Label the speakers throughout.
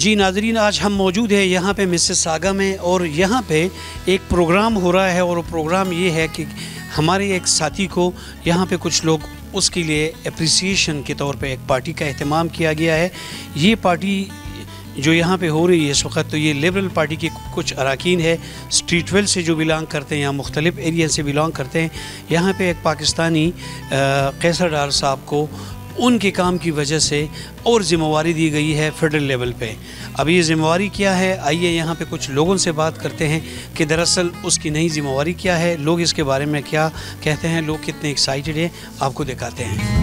Speaker 1: जी नाज़रीन, आज हम मौजूद हैं यहाँ पे मिसिसागा में और यहाँ पे एक प्रोग्राम हो रहा है और वो प्रोग्राम ये है कि हमारे एक साथी को यहाँ पे कुछ लोग उसके लिए अप्रिसिएशन के तौर पे एक पार्टी का अहतमाम किया गया है। ये पार्टी जो यहाँ पे हो रही है इस वक्त, तो ये लिबरल पार्टी के कुछ अरकान है, स्ट्रीट वेल से जो बिलोंग करते हैं या मुख्तलिफ एरिया से बिलोंग करते हैं। यहाँ पे एक पाकिस्तानी कैसर डार साहब को उनके काम की वजह से और ज़िम्मेवारी दी गई है फेडरल लेवल पे। अब ये ज़िम्मेवारी क्या है, आइए यहाँ पे कुछ लोगों से बात करते हैं कि दरअसल उसकी नई ज़िम्मेवारी क्या है, लोग इसके बारे में क्या कहते हैं, लोग कितने एक्साइटेड हैं, आपको दिखाते हैं।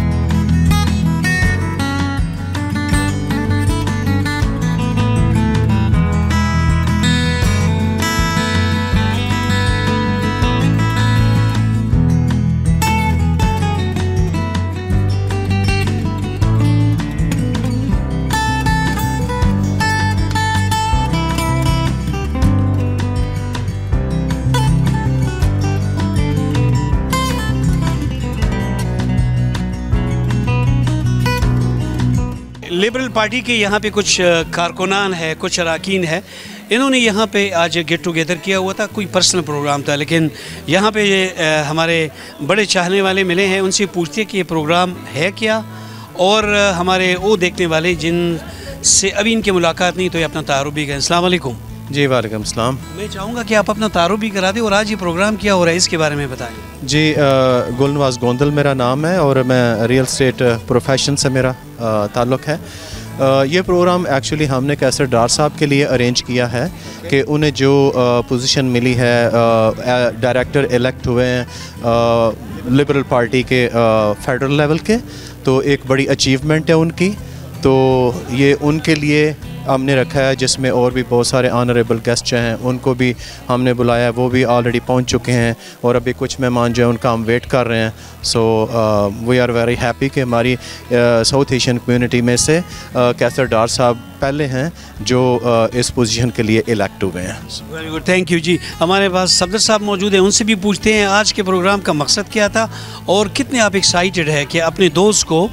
Speaker 1: लिबरल पार्टी के यहाँ पे कुछ कारकुनान है, कुछ अरकान है, इन्होंने यहाँ पे आज गेट टुगेदर किया हुआ था। कोई पर्सनल प्रोग्राम था, लेकिन यहाँ पे हमारे बड़े चाहने वाले मिले हैं, उनसे पूछते हैं कि ये प्रोग्राम है क्या, और हमारे वो देखने वाले जिनसे अभी इनकी मुलाकात नहीं, तो ये अपना तारुफ भी करें। अस्सलाम वालेकुम।
Speaker 2: जी वालेकुम सलाम।
Speaker 1: मैं चाहूँगा कि आप अपना तारुफ भी करा दें और आज ये प्रोग्राम क्या हो रहा है इसके बारे में बताएं।
Speaker 2: जी गुलनवाज गोंदल मेरा नाम है और मैं रियल एस्टेट प्रोफेशन से मेरा ताल्लुक़ है। ये प्रोग्राम एक्चुअली हमने कैसर डार साहब के लिए अरेंज किया है कि उन्हें जो पोजीशन मिली है, डायरेक्टर इलेक्ट हुए हैं लिबरल पार्टी के फेडरल लेवल के, तो एक बड़ी अचीवमेंट है उनकी। तो ये उनके लिए हमने रखा है, जिसमें और भी बहुत सारे ऑनरेबल गेस्ट हैं, उनको भी हमने बुलाया है, वो भी ऑलरेडी पहुंच चुके हैं और अभी कुछ मेहमान जो हैं उनका हम वेट कर रहे हैं। So we are very happy कि हमारी साउथ एशियन कम्युनिटी में से कैसर डार साहब पहले हैं जो इस पोजीशन के लिए इलेक्ट हुए हैं।
Speaker 1: वेरी गुड, थैंक यू जी। हमारे पास सफदर साहब मौजूद हैं, उनसे भी पूछते हैं आज के प्रोग्राम का मकसद क्या था और कितने आप एक्साइटेड है कि अपने दोस्त को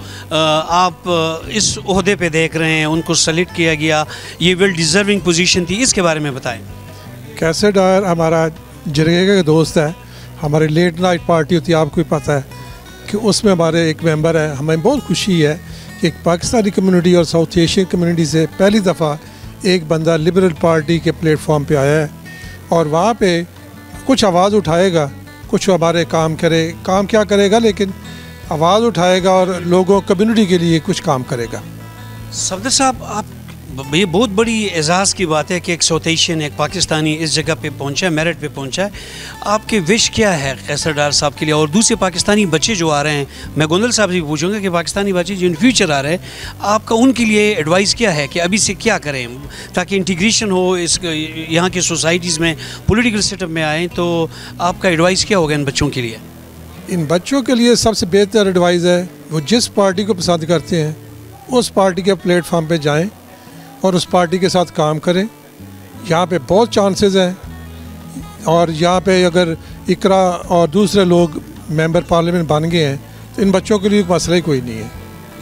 Speaker 1: आप इस ओहदे पे देख रहे हैं, उनको सेलेक्ट किया गया, ये वेल डिज़र्विंग पोजीशन थी, इसके बारे में बताएं।
Speaker 3: कैसर डार हमारा जरगे का दोस्त है, हमारी लेट नाइट पार्टी होती है, आपको भी पता है कि उसमें हमारे एक मेंबर है। हमें बहुत खुशी है कि एक पाकिस्तानी कम्युनिटी और साउथ एशियन कम्युनिटी से पहली दफ़ा एक बंदा लिबरल पार्टी के प्लेटफॉर्म पे आया है और वहाँ पे कुछ आवाज़ उठाएगा, कुछ हमारे काम करे, काम क्या करेगा लेकिन आवाज़ उठाएगा और लोगों कम्युनिटी के लिए कुछ काम करेगा।
Speaker 1: सफदर साहब, आप ये बहुत बड़ी एजाज़ की बात है कि एक साउथ एशियन, एक पाकिस्तानी इस जगह पे पहुंचा है, मेरिट पे पहुंचा है। आपके विश क्या है कैसर डार साहब के लिए और दूसरे पाकिस्तानी बच्चे जो आ रहे हैं? मैं गोंदल साहब से पूछूंगा कि पाकिस्तानी बच्चे जो इन फ्यूचर आ रहे हैं, आपका उनके लिए एडवाइस क्या है कि अभी से क्या करें ताकि इंटीग्रेशन हो इस यहाँ की सोसाइटीज़ में, पोलिटिकल सेटअप में आएँ, तो आपका एडवाइस क्या होगा इन बच्चों के लिए?
Speaker 3: इन बच्चों के लिए सबसे बेहतर एडवाइस है वो जिस पार्टी को पसंद करते हैं उस पार्टी के प्लेटफॉर्म पे जाएं और उस पार्टी के साथ काम करें। यहाँ पे बहुत चांसेस हैं और यहाँ पे अगर इकरा और दूसरे लोग मेंबर पार्लियामेंट बन गए हैं तो इन बच्चों के लिए मसला ही कोई नहीं है।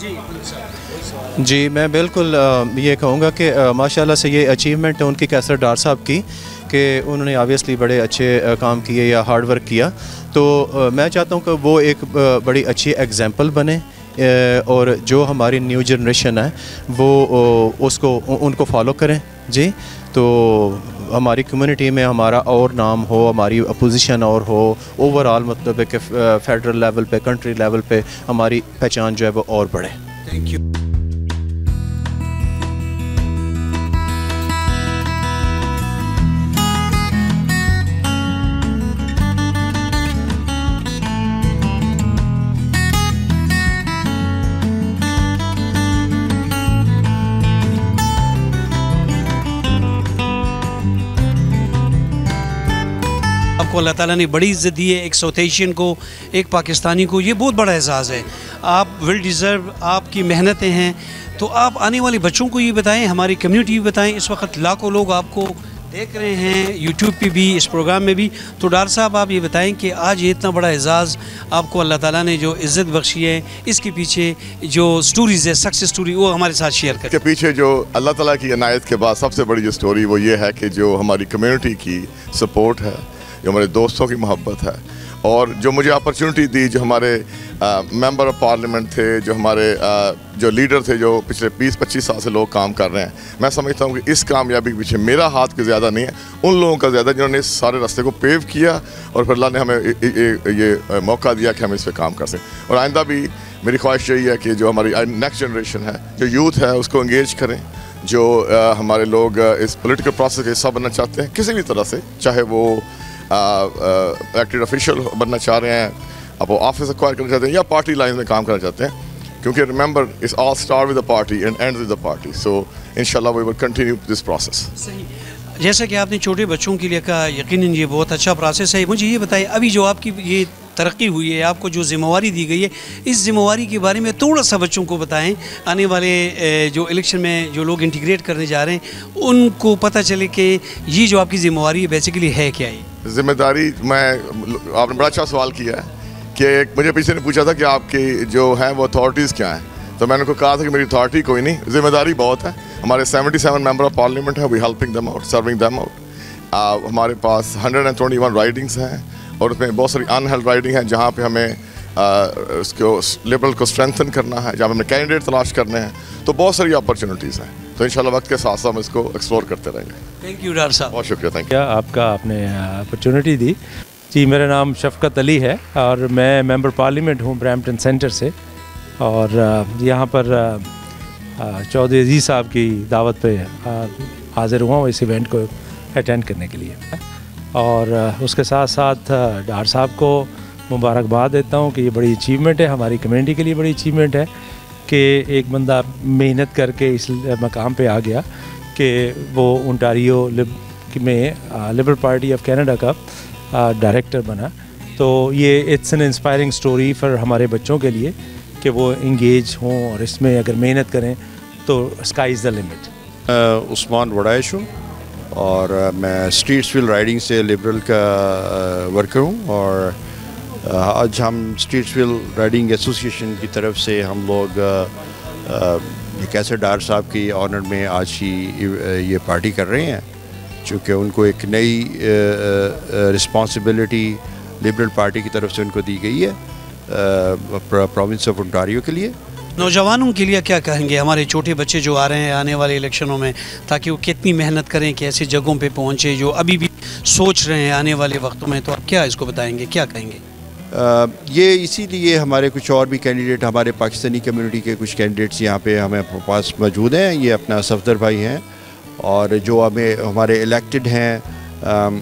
Speaker 2: जी मैं बिल्कुल ये कहूँगा कि माशाल्लाह से ये अचीवमेंट है उनकी कैसर डार साहब की कि उन्होंने ऑब्वियसली बड़े अच्छे काम किए या हार्ड वर्क किया। तो मैं चाहता हूँ कि वो एक बड़ी अच्छी एग्जांपल बने और जो हमारी न्यू जनरेशन है वो उसको उनको फॉलो करें। जी, तो हमारी कम्युनिटी में हमारा और नाम हो, हमारी अपोजिशन और हो, ओवरऑल मतलब है कि फेडरल लेवल पे, कंट्री लेवल पे हमारी पहचान जो है वो और बढ़े।
Speaker 1: Thank you. आपको अल्लाह ताला ने बड़ी इज़्ज़त दी है, एक साउथ एशियन को, एक पाकिस्तानी को, ये बहुत बड़ा एहसास है। आप वेल डिज़र्व, आपकी मेहनतें हैं। तो आप आने वाले बच्चों को ये बताएं, हमारी कम्युनिटी भी बताएं। इस वक्त लाखों लोग आपको देख रहे हैं यूट्यूब पे भी, इस प्रोग्राम में भी। तो डॉक्टर साहब आप ये बताएं कि आज ये इतना बड़ा एजाज़ आपको अल्लाह ताला ने जो इज़्ज़त बख्शी है, इसके पीछे जो स्टोरीज़ है, सक्सेस स्टोरी, वो हमारे साथ शेयर करें।
Speaker 4: के पीछे जो अल्लाह ताला की इनायत के बाद सबसे बड़ी जो स्टोरी वो ये है कि जो हमारी कम्युनिटी की सपोर्ट है, जो हमारे दोस्तों की मोहब्बत है, और जो मुझे अपॉर्चुनिटी दी, जो हमारे मेंबर ऑफ पार्लियामेंट थे, जो हमारे जो लीडर थे, जो पिछले 20-25 साल से लोग काम कर रहे हैं, मैं समझता हूँ कि इस कामयाबी के पीछे मेरा हाथ के ज़्यादा नहीं है, उन लोगों का ज़्यादा जिन्होंने इस सारे रास्ते को पेव किया और फिर अल्लाह ने हमें ये मौका दिया कि हम इस पर काम कर सकें। और आइंदा भी मेरी ख्वाहिश यही है कि जो हमारी नेक्स्ट जनरेशन है, जो यूथ है, उसको इंगेज करें। जो हमारे लोग इस पॉलिटिकल प्रोसेस का हिस्सा बनना चाहते हैं किसी भी तरह से, चाहे वो इलेक्टेड ऑफिशियल बनना चाह रहे हैं, अब वो ऑफिस एक्वायर करना चाहते हैं, या पार्टी लाइन में काम करना चाहते हैं, क्योंकि remember it's all start with the party and end with the party. So इंशाल्लाह we will continue this process.
Speaker 1: सही, जैसा कि आपने छोटे बच्चों के लिए कहा, यकीनन ये बहुत अच्छा प्रोसेस है। मुझे ये बताइए, अभी जो आपकी ये तरक्की हुई है, आपको जो जिम्मेवारी दी गई है, इस जिम्मेवारी के बारे में थोड़ा सा बच्चों को बताएं, आने वाले जो इलेक्शन में जो लोग इंटीग्रेट करने जा रहे हैं उनको पता चले कि ये जो आपकी जिम्मेवारी है बेसिकली है क्या। ये
Speaker 4: जिम्मेदारी, आपने बड़ा अच्छा सवाल किया है कि मुझे पीछे ने पूछा था कि आपकी जो हैं वो अथॉरिटीज़ क्या हैं, तो मैंने उनको कहा था कि मेरी अथॉरिटी कोई नहीं, जिम्मेदारी बहुत है। हमारे 77 मेंबर ऑफ पार्लियामेंट है, we helping them out, serving them out. हमारे पास 121 राइडिंग्स हैं और उसमें बहुत सारी अनहेल्ड राइडिंग हैं जहाँ पे हमें उसको लिबरल को स्ट्रेंथन करना है, जहाँ पे हमें कैंडिडेट तलाश करने हैं, तो बहुत सारी अपॉर्चुनिटीज़ हैं। तो इंशाल्लाह वक्त के साथ साथ हम इसको एक्सप्लोर करते रहेंगे।
Speaker 1: थैंक यू डॉक्टर साहब,
Speaker 4: बहुत शुक्रिया। Thank you.
Speaker 5: आपका आपने अपॉर्चुनिटी दी जी। मेरा नाम शफकत अली है और मैं मेंबर पार्लियामेंट हूँ ब्रैम्पटन सेंटर से, और यहाँ पर चौधरी अजीज़ साहब की दावत पे हाज़िर हुआ हूँ इस इवेंट को अटेंड करने के लिए। और उसके साथ साथ डॉक्टर साहब को मुबारकबाद देता हूँ कि ये बड़ी अचीवमेंट है, हमारी कम्युनिटी के लिए बड़ी अचीवमेंट है कि एक बंदा मेहनत करके इस मकाम पे आ गया कि वो ओंटारियो में लिबरल पार्टी ऑफ कनाडा का डायरेक्टर बना। तो ये it's an inspiring story for हमारे बच्चों के लिए कि वो इंगेज हों और इसमें अगर मेहनत करें तो sky is the limit.
Speaker 6: Usman Waraich हूँ और मैं स्ट्रीट्सविल राइडिंग से लिबरल का वर्कर हूँ, और आज हम स्ट्रीट्सविल राइडिंग एसोसिएशन की तरफ से हम लोग कैसर डार साहब की ऑनर में आज ही ये पार्टी कर रहे हैं, चूँकि उनको एक नई रिस्पॉन्सिबिलिटी लिबरल पार्टी की तरफ से उनको दी गई है प्रोविंस ऑफ ओंटारियो के लिए।
Speaker 1: नौजवानों के लिए क्या कहेंगे, हमारे छोटे बच्चे जो आ रहे हैं आने वाले इलेक्शनों में, ताकि वो कितनी मेहनत करें कि ऐसी जगहों पे पहुँचे जो अभी भी सोच रहे हैं आने वाले वक्तों में, तो आप क्या इसको बताएंगे, क्या कहेंगे?
Speaker 6: ये इसीलिए हमारे कुछ और भी कैंडिडेट, हमारे पाकिस्तानी कम्युनिटी के कुछ कैंडिडेट्स यहाँ पे हमें पास मौजूद हैं। ये अपना सफदर भाई हैं और जो हमारे इलेक्टेड हैं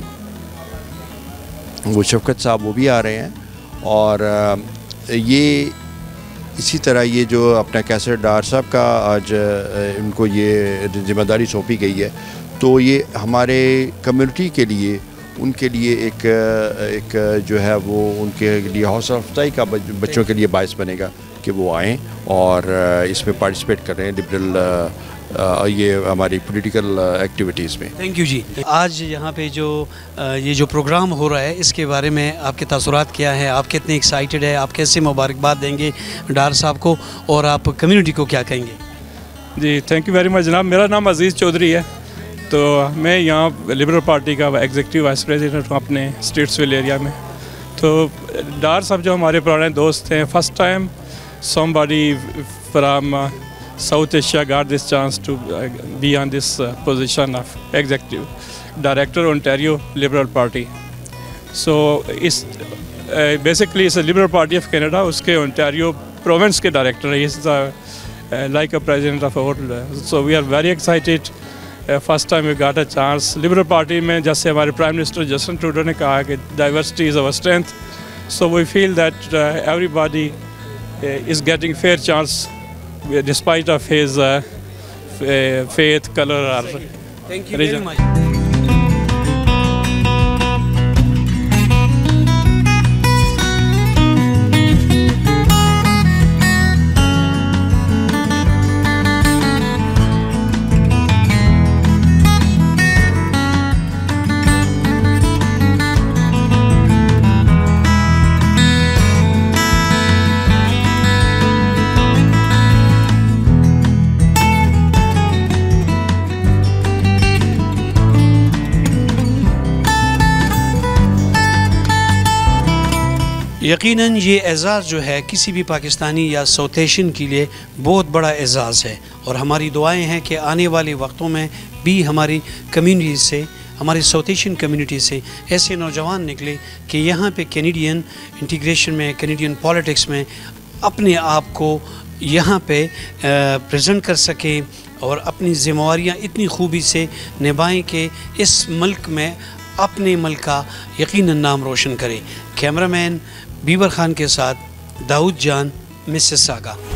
Speaker 6: वो शफकत साहब, वो भी आ रहे हैं। और ये इसी तरह ये जो अपना कैसर डार साहब का आज उनको ये जिम्मेदारी सौंपी गई है, तो ये हमारे कम्युनिटी के लिए, उनके लिए एक जो है वो उनके लिए हौसला अफजाई का बच्चों के लिए बायस बनेगा कि वो आएँ और इसमें पार्टिसिपेट करें लिबरल ये हमारी पॉलिटिकल एक्टिविटीज़ में।
Speaker 1: थैंक यू जी। आज यहाँ पे जो ये जो प्रोग्राम हो रहा है इसके बारे में आपके तासुरात क्या हैं, आप कितने एक्साइटेड है, आप कैसे मुबारकबाद देंगे डार साहब को और आप कम्युनिटी को क्या कहेंगे?
Speaker 7: जी थैंक यू वेरी मच जनाब। मेरा नाम अजीज़ चौधरी है, तो मैं यहाँ लिबरल पार्टी का एग्जीक्यूटिव वाइस प्रेसिडेंट हूँ अपने स्ट्रीट्सविल एरिया में। तो डार साहब जो हमारे पुराने दोस्त हैं, first time somebody from South Asia got this chance to be on this position of executive director Ontario Liberal Party. So it's basically it's a Liberal Party of Canada, उसके Ontario province के director है, he's like a president of our, so we are very excited. First time we got a chance. Liberal Party में जैसे हमारे Prime Minister Justin Trudeau ने कहा कि diversity is our strength, so we feel that everybody is getting fair chance despite of his faith, color or
Speaker 1: Thank you very much. यकीनन ये एज़ाज़ जो है किसी भी पाकिस्तानी या साउथ एशियन के लिए बहुत बड़ा एज़ाज़ है, और हमारी दुआएं हैं कि आने वाले वक्तों में भी हमारी कम्युनिटी से, हमारी साउथ एशियन कम्युनिटी से ऐसे नौजवान निकले कि यहाँ पे कैनेडियन इंटीग्रेशन में, कैनेडियन पॉलिटिक्स में अपने आप को यहाँ पे प्रेजेंट कर सकें और अपनी ज़िम्मेवारियाँ इतनी खूबी से निभाएं कि इस मुल्क में अपने मुल्क का यकीनन नाम रोशन करें। कैमरामैन बीबर खान के साथ दाऊद जान, मिसिसागा।